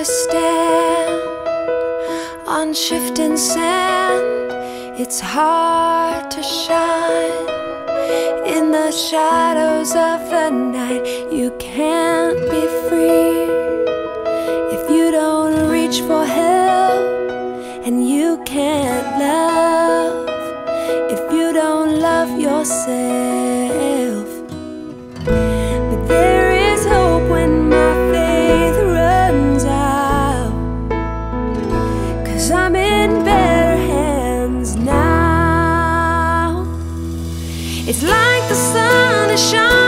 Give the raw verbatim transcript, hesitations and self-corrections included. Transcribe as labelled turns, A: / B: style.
A: to stand on shifting sand. It's hard to shine in the shadows of the night. You can't be free if you don't reach for help, and you can't love if you don't love yourself. But there is hope when my faith runs out, 'cause I'm in better hands now. It's like the sun is shining